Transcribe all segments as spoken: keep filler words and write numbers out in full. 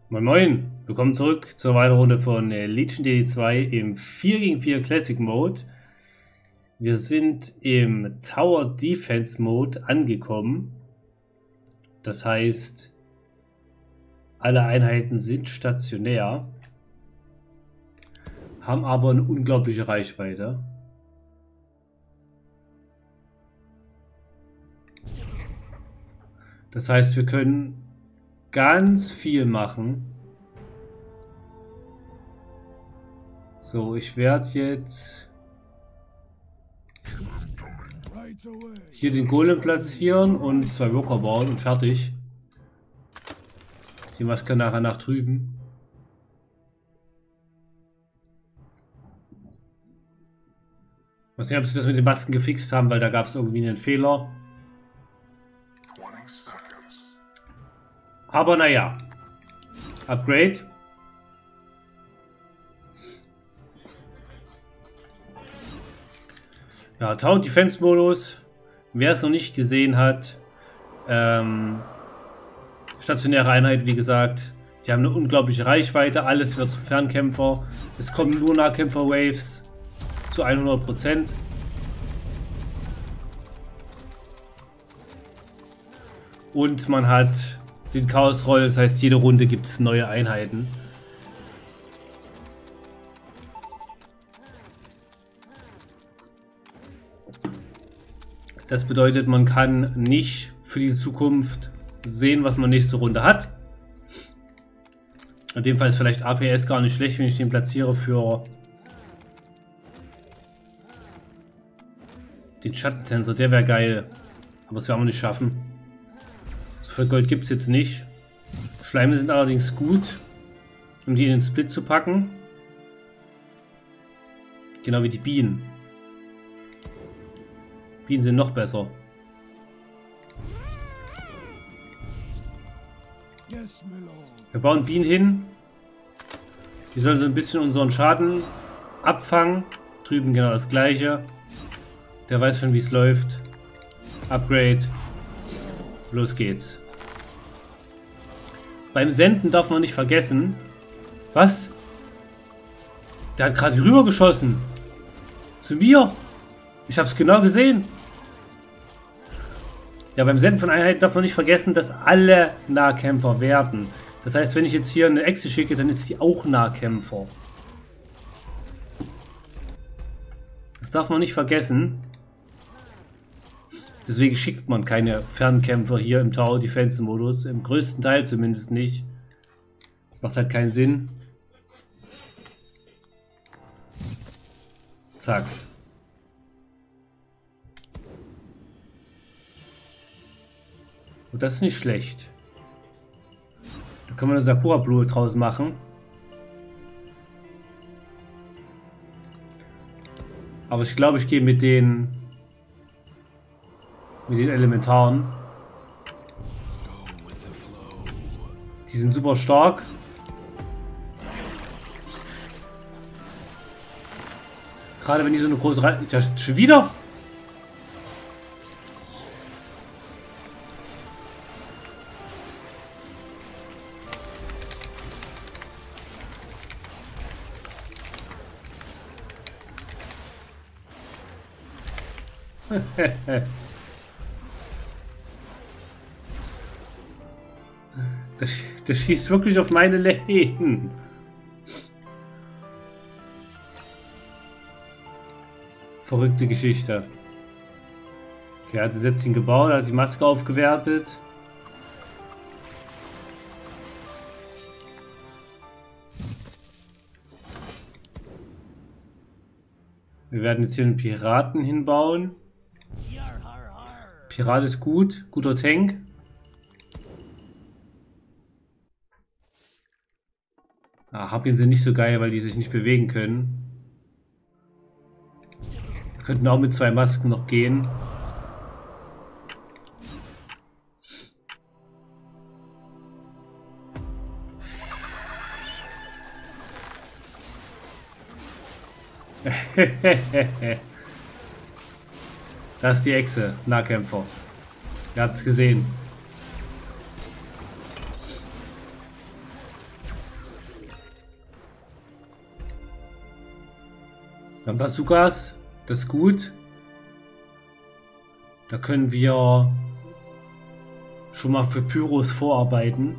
Moin Moin, willkommen zurück zur weiteren Runde von äh, Legion D D zwei im vier gegen vier Classic Mode. Wir sind im Tower Defense Mode angekommen. Das heißt, alle Einheiten sind stationär, haben aber eine unglaubliche Reichweite. Das heißt, wir können ganz viel machen. So, ich werde jetzt hier den Golem platzieren und zwei Worker bauen und fertig. Die Maske nachher nach drüben. Mal sehen, ob sie das mit den Masken gefixt haben, weil da gab es irgendwie einen Fehler. Aber naja. Upgrade. Ja, Tower Defense Modus. Wer es noch nicht gesehen hat. Ähm, stationäre Einheit, wie gesagt. Die haben eine unglaubliche Reichweite. Alles wird zum Fernkämpfer. Es kommen nur Nahkämpfer-Waves. Zu hundert Prozent. Und man hat den Chaos-Roll, das heißt, jede Runde gibt es neue Einheiten. Das bedeutet, man kann nicht für die Zukunft sehen, was man nächste Runde hat. In dem Fall ist vielleicht A P S gar nicht schlecht, wenn ich den platziere für den Schattentänzer. Der wäre geil, aber das werden wir nicht schaffen. So viel Gold gibt es jetzt nicht. Schleime sind allerdings gut, um die in den Split zu packen. Genau wie die Bienen. Bienen sind noch besser. Wir bauen Bienen hin. Die sollen so ein bisschen unseren Schaden abfangen. Drüben genau das gleiche. Der weiß schon, wie es läuft. Upgrade. Los geht's. Beim Senden darf man nicht vergessen. Was? Der hat gerade rüber geschossen. Zu mir. Ich habe es genau gesehen. Ja, beim Senden von Einheiten darf man nicht vergessen, dass alle Nahkämpfer werden. Das heißt, wenn ich jetzt hier eine Echse schicke, dann ist sie auch Nahkämpfer. Das darf man nicht vergessen. Deswegen schickt man keine Fernkämpfer hier im Tower Defense Modus. Im größten Teil zumindest nicht. Das macht halt keinen Sinn. Zack. Und das ist nicht schlecht. Da können wir eine Sakura-Blume draus machen. Aber ich glaube, ich gehe mit den mit den Elementaren. Die sind super stark. Gerade wenn die so eine große Reihe... Ja, schon wieder? Das, das schießt wirklich auf meine Lehen. Verrückte Geschichte. Okay, er hat das jetzt gebaut, hat die Maske aufgewertet. Wir werden jetzt hier einen Piraten hinbauen. Pirat ist gut, guter Tank. Ah, Harpien sind nicht so geil, weil die sich nicht bewegen können. Wir könnten auch mit zwei Masken noch gehen. Das ist die Echse, Nahkämpfer. Ihr habt es gesehen. Beim Bazookas, das ist gut. Da können wir schon mal für Pyros vorarbeiten.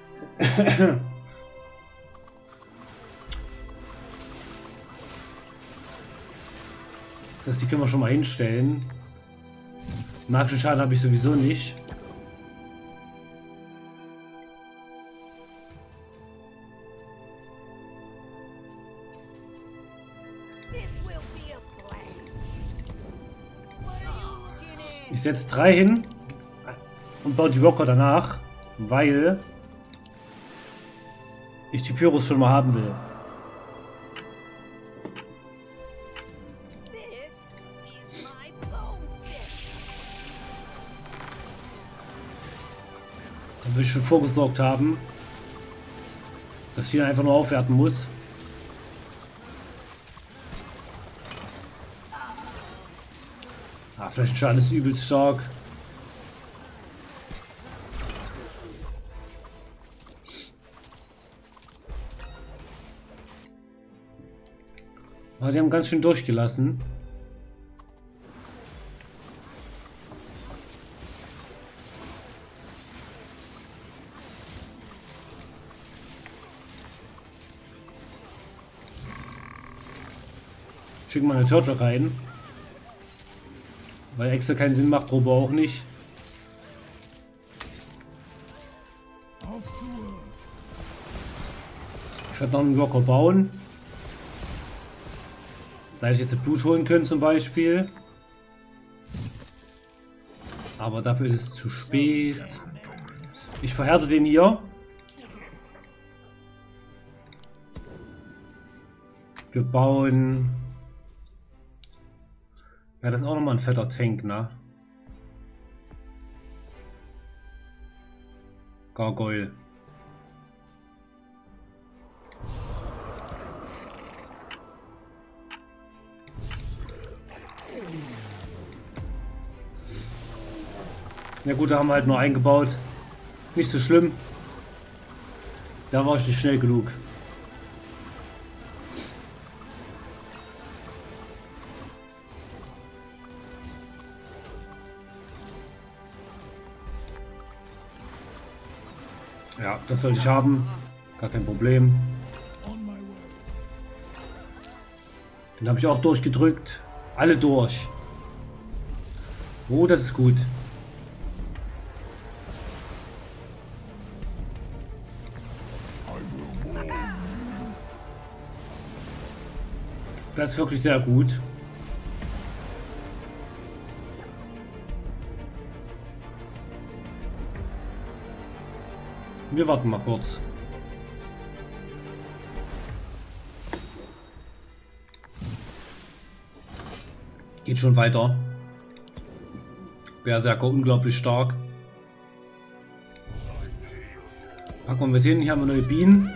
Das, die können wir schon mal hinstellen. Magischen Schaden habe ich sowieso nicht. Ich setze drei hin und baue die Worker danach, weil ich die Pyros schon mal haben will. Dann will ich schon vorgesorgt haben, dass ich ihn einfach nur aufwerten muss. Ah, Flächenschaden ist übelst stark. Aber die haben ganz schön durchgelassen. Schicken wir eine Turtle rein. Weil extra keinen Sinn macht, Robo auch nicht. Ich werde noch einen Worker bauen. Da ich jetzt ein Blut holen können zum Beispiel. Aber dafür ist es zu spät. Ich verhärte den hier. Wir bauen... Ja, das ist auch nochmal ein fetter Tank, ne? Gargoyle. Ja gut, da haben wir halt nur eingebaut. Nicht so schlimm. Da war ich nicht schnell genug. Ja, das sollte ich haben. Gar kein Problem. Den habe ich auch durchgedrückt. Alle durch. Oh, das ist gut. Das ist wirklich sehr gut. Wir warten mal kurz. Geht schon weiter. Berserker unglaublich stark. Packen wir mit hin. Hier haben wir neue Bienen.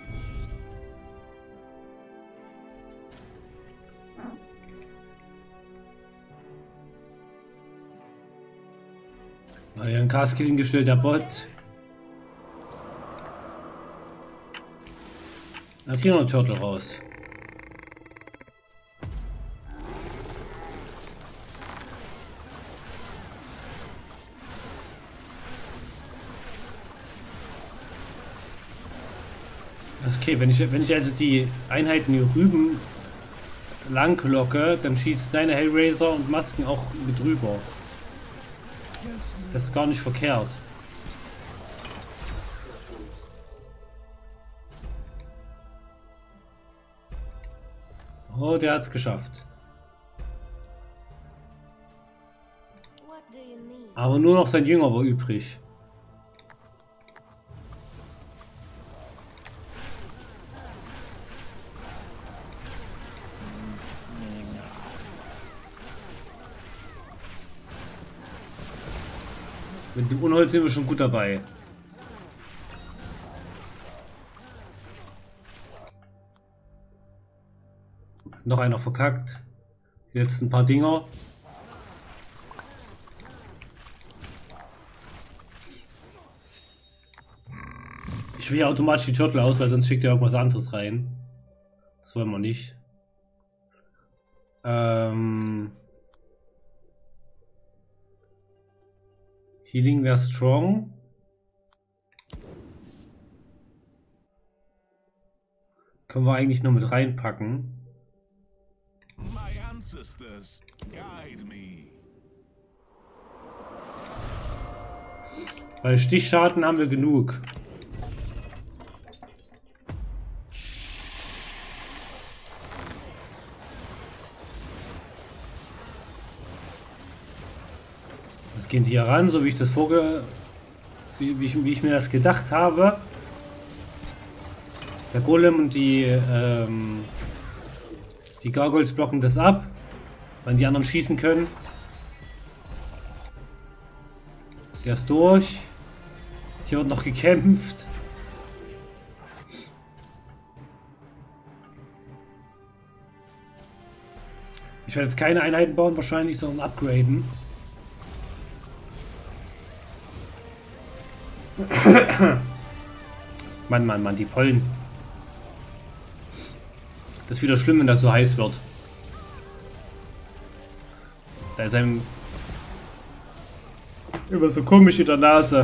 Hier ein Casket hingestellt, der Bot. Da kriegen wir noch einen Turtle raus. Das ist okay, wenn ich, wenn ich also die Einheiten hier rüben lang locke, dann schießt seine Hellraiser und Masken auch mit rüber. Das ist gar nicht verkehrt. Oh, der hat es geschafft. Aber nur noch sein Jünger war übrig. Mit dem Unholz sind wir schon gut dabei. Noch einer verkackt. Die letzten paar Dinger. Ich will hier automatisch die Turtle aus, weil sonst schickt er irgendwas anderes rein. Das wollen wir nicht. Ähm... Healing wäre strong. Können wir eigentlich nur mit reinpacken. My ancestors guide me. Weil Stichschaden haben wir genug. Jetzt gehen die hier ran, so wie ich das vorge... Wie, wie, ich, wie ich mir das gedacht habe. Der Golem und die, ähm, die Gargoyles blocken das ab, wenn die anderen schießen können. Der ist durch. Hier wird noch gekämpft. Ich werde jetzt keine Einheiten bauen, wahrscheinlich, sondern upgraden. Mann, Mann, Mann, die Pollen. Das ist wieder schlimm, wenn das so heiß wird. Da ist einem immer so komisch in der Nase.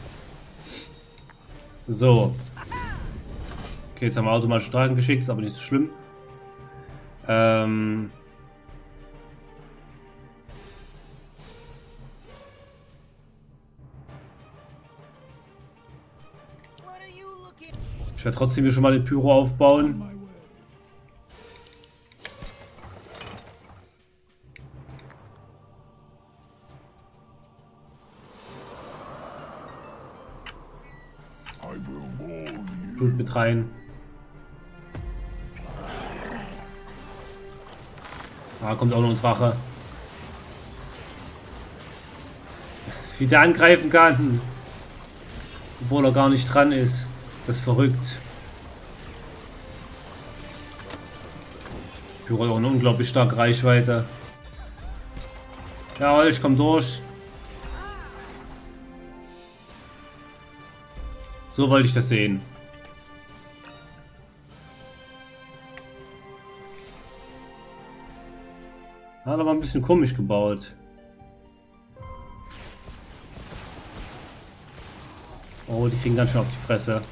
So. Okay, jetzt haben wir automatisch Drachen geschickt, ist aber nicht so schlimm. Ähm... Ich werde trotzdem hier schon mal den Pyro aufbauen. Blut mit rein. Ah, kommt auch noch ein Drache. Wie der angreifen kann. Obwohl er gar nicht dran ist. Das ist verrückt. Pyro hat auch eine unglaublich starke Reichweite. Ja, ich komme durch. So wollte ich das sehen. Hat aber ein bisschen komisch gebaut. Oh, die kriegen ganz schön auf die Fresse.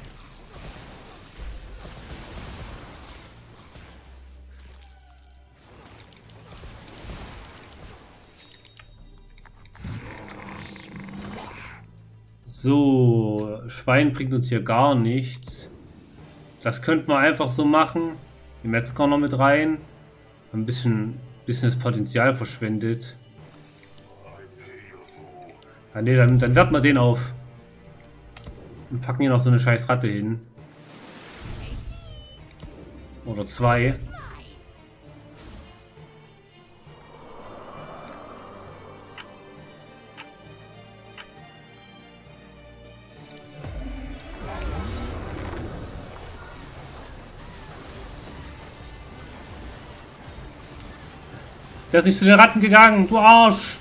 So, Schwein bringt uns hier gar nichts. Das könnte man einfach so machen. Die Metzger noch mit rein. Ein bisschen, bisschen das Potenzial verschwendet. Ja, nee, dann, dann werten wir den auf. Und packen hier noch so eine scheiß Ratte hin. Oder zwei. Der ist nicht zu den Ratten gegangen, du Arsch!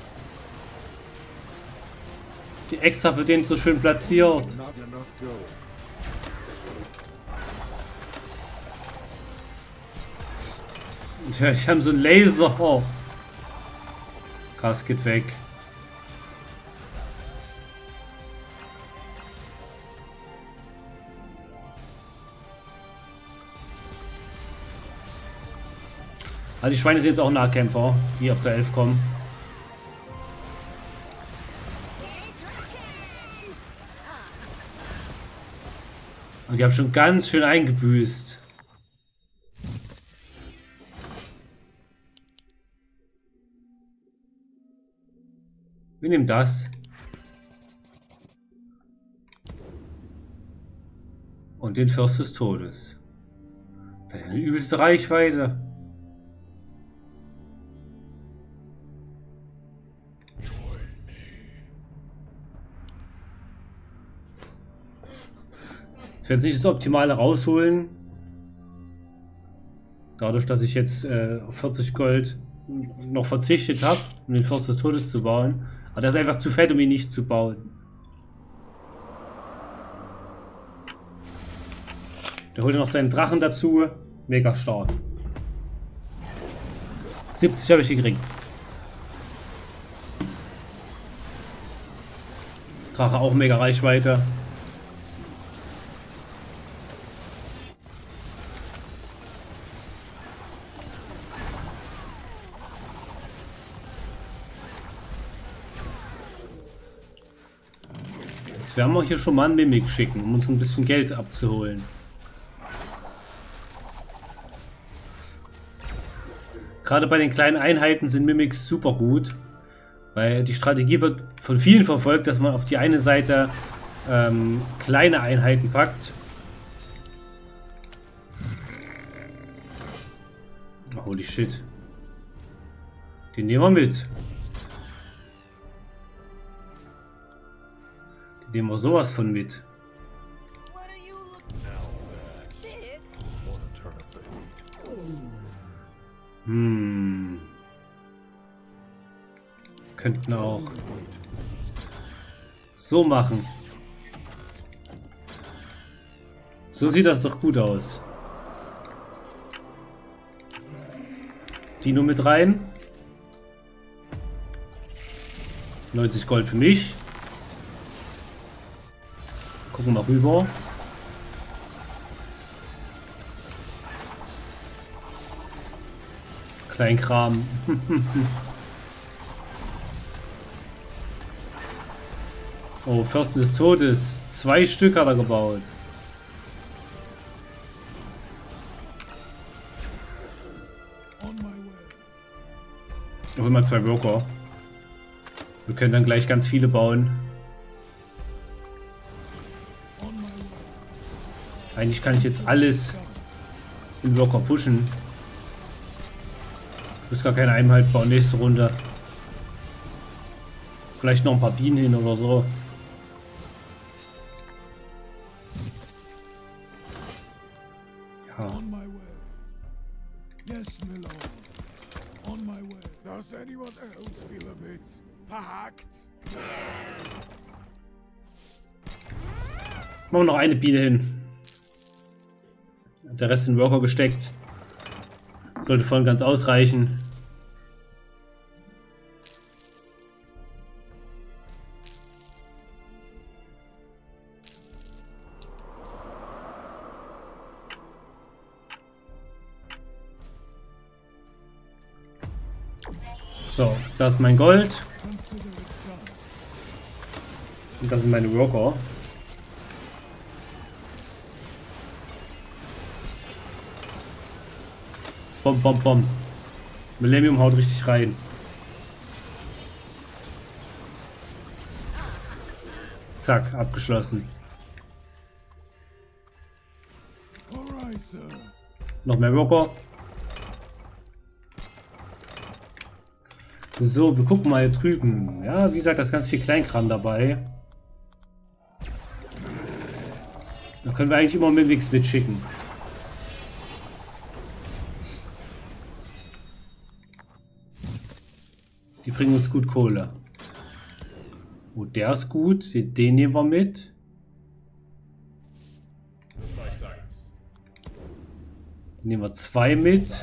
Die extra für den so schön platziert. Ja, die haben so einen Laser. Oh. Krass, geht weg. Also die Schweine sind jetzt auch Nahkämpfer, die auf der elf kommen. Und die haben schon ganz schön eingebüßt. Wir nehmen das. Und den Fürst des Todes. Das ist eine übelste Reichweite. Ich werde nicht das Optimale rausholen. Dadurch, dass ich jetzt äh, auf vierzig Gold noch verzichtet habe, um den Fürst des Todes zu bauen. Aber der ist einfach zu fett, um ihn nicht zu bauen. Der holt noch seinen Drachen dazu. Mega stark. siebzig habe ich gekriegt. Drache auch mega Reichweite. Jetzt werden wir hier schon mal einen Mimik schicken, um uns ein bisschen Geld abzuholen. Gerade bei den kleinen Einheiten sind Mimics super gut, weil die Strategie wird von vielen verfolgt, dass man auf die eine Seite ähm, kleine Einheiten packt. Holy shit. Den nehmen wir mit. Den nehmen wir sowas von mit. Hm. Könnten auch so machen. So sieht das doch gut aus. Dino mit rein. neunzig Gold für mich. Gucken wir mal rüber. Kleinkram. Oh, Fürsten des Todes. Zwei Stück hat er gebaut. Noch immer zwei Worker. Wir können dann gleich ganz viele bauen. Eigentlich kann ich jetzt alles in Worker pushen. Ich muss gar keine Einheit bauen. Nächste Runde. Vielleicht noch ein paar Bienen hin oder so. Ja. Machen wir noch eine Biene hin. Der Rest in Worker gesteckt. Sollte voll ganz ausreichen. So, das ist mein Gold. Und das sind meine Worker. Bom, bom, bom. Millennium haut richtig rein. Zack, abgeschlossen. Noch mehr Worker. So, wir gucken mal hier drüben. Ja, wie gesagt, da ist ganz viel Kleinkram dabei. Da können wir eigentlich immer Mimics mitschicken. Die bringen uns gut Kohle. Oh, der ist gut. Den nehmen wir mit. Den nehmen wir zwei mit.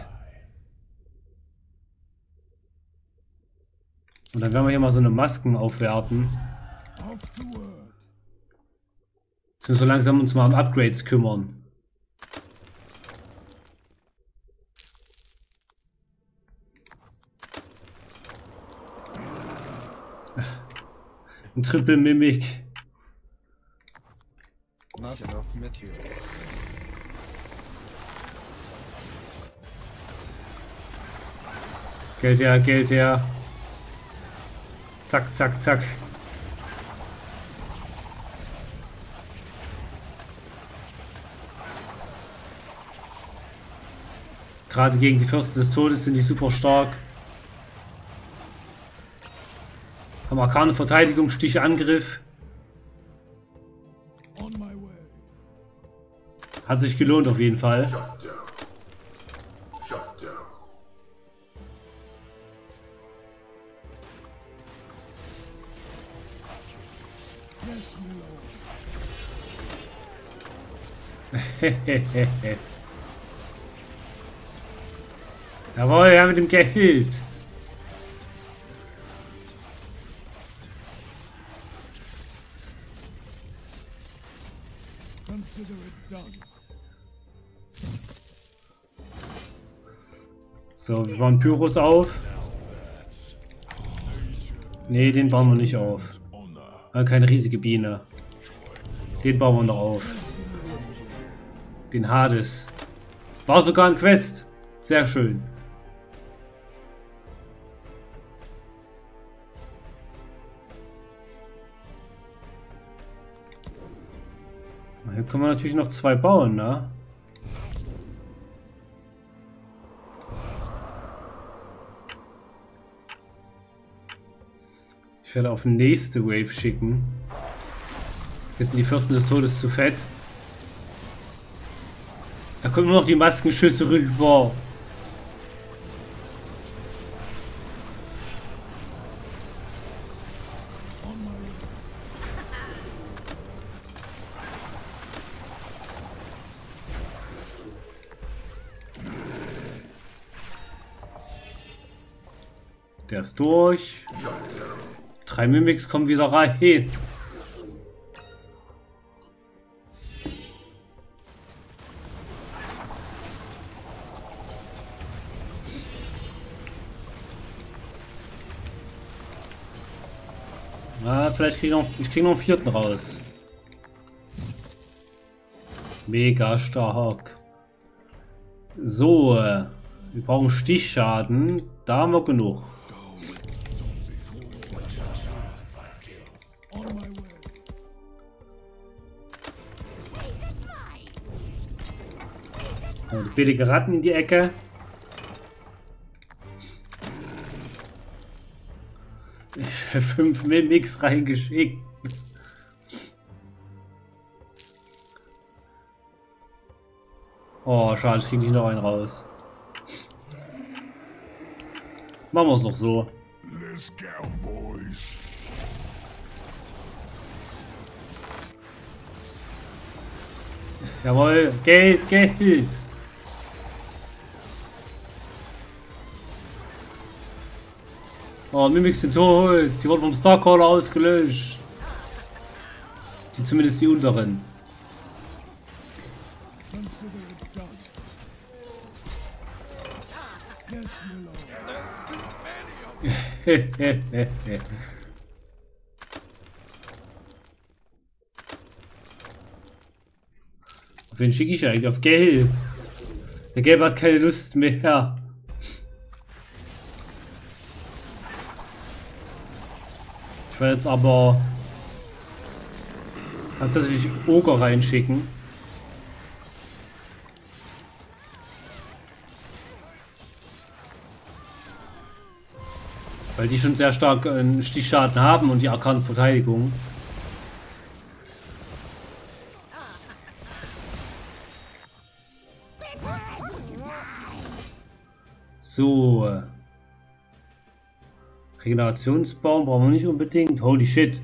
Und dann werden wir hier mal so eine Masken aufwerten. Jetzt müssen wir so langsam uns mal um Upgrades kümmern. Ein Triple Mimik. Geld her, Geld her. Zack, zack, zack. Gerade gegen die Fürsten des Todes sind die super stark. Haben arkane Verteidigung, Stiche, Angriff. Hat sich gelohnt auf jeden Fall. Jawohl, ja, mit dem Geld. So, wir bauen Pyros auf. Ne, den bauen wir nicht auf. Aber keine riesige Biene. Den bauen wir noch auf. Den Hades. War sogar ein Quest. Sehr schön. Hier können wir natürlich noch zwei bauen, ne? Ich werde auf nächste Wave schicken. Jetzt sind die Fürsten des Todes zu fett. Da kommen nur noch die Maskenschüsse rüber. Der ist durch. Drei Mimics kommen wieder rein. Ah, vielleicht kriege ich noch, ich krieg noch einen vierten raus. Mega stark. So, wir brauchen Stichschaden. Da haben wir genug. Oh, die billige Ratten in die Ecke. Ich habe fünf Mimics reingeschickt. Oh, schade, ich kriege nicht noch einen raus. Machen wir es doch so. Let's go, boys. Jawohl, Geld, Geld. Oh, Mimics sind tot. Die wurden vom Starcaller ausgelöscht. Die zumindest die unteren. Auf wen schicke ich eigentlich? Auf Gelb. Der Gelb hat keine Lust mehr. Ich werde jetzt aber tatsächlich Ogre reinschicken. Weil die schon sehr stark einen Stichschaden haben und die erkannten Verteidigung. So. Regenerationsbaum brauchen wir nicht unbedingt. Holy shit.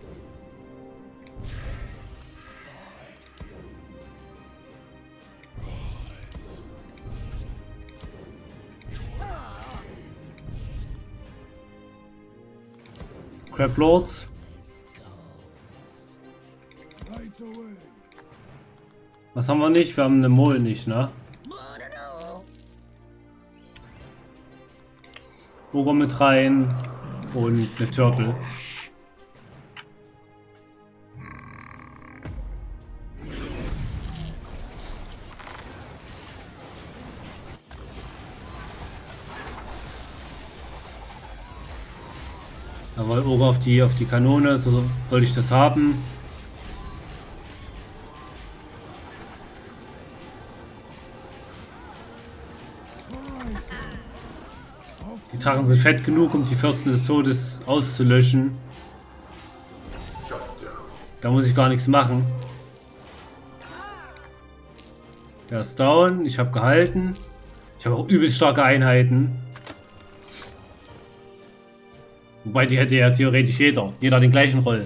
Crab Lords. Was haben wir nicht? Wir haben eine Mole nicht, ne? Ogre mit rein und eine Turtle. Aber Ogre auf die auf die Kanone, so wollte ich das haben. Die Drachen sind fett genug, um die Fürsten des Todes auszulöschen. Da muss ich gar nichts machen. Der ist down. Ich habe gehalten. Ich habe auch übelst starke Einheiten. Wobei die hätte ja theoretisch jeder. Jeder den gleichen Roll.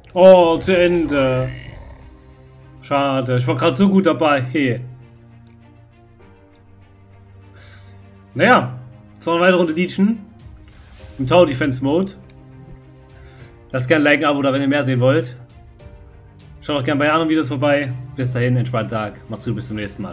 Oh, zu Ende. Schade, ich war gerade so gut dabei. Hey. Naja, jetzt noch eine weitere Runde Legion. Im Tower Defense Mode. Lasst gerne ein Like, ein Abo da, wenn ihr mehr sehen wollt. Schaut auch gerne bei anderen Videos vorbei. Bis dahin, entspannten Tag. Macht's gut, bis zum nächsten Mal.